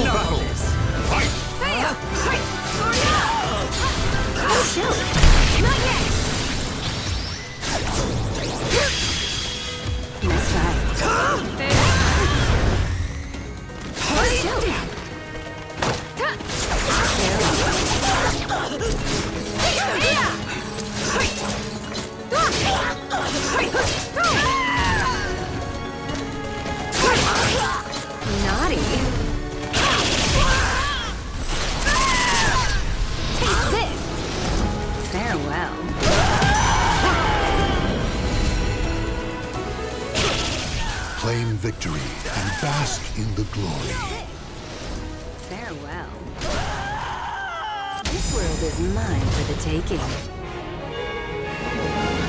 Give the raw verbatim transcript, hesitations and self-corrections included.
Final battle! Fight! Oh shoot! Not yet! Nice try. Oh shoot! Naughty. Taste this. Farewell. Claim victory and bask in the glory. Farewell. This world is mine for the taking.